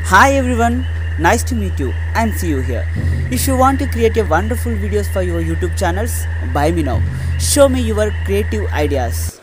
Hi everyone, nice to meet you and see you here. If you want to create a wonderful videos for your YouTube channels, buy me now. Show me your creative ideas.